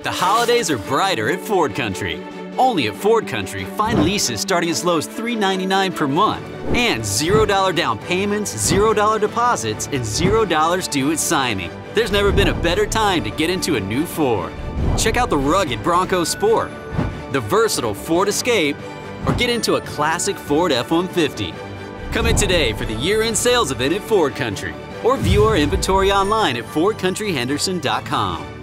The holidays are brighter at Ford Country. Only at Ford Country, find leases starting as low as $399 per month and $0 down payments, $0 deposits, and $0 due at signing. There's never been a better time to get into a new Ford. Check out the rugged Bronco Sport, the versatile Ford Escape, or get into a classic Ford F-150. Come in today for the year-end sales event at Ford Country, or view our inventory online at FordCountryHenderson.com.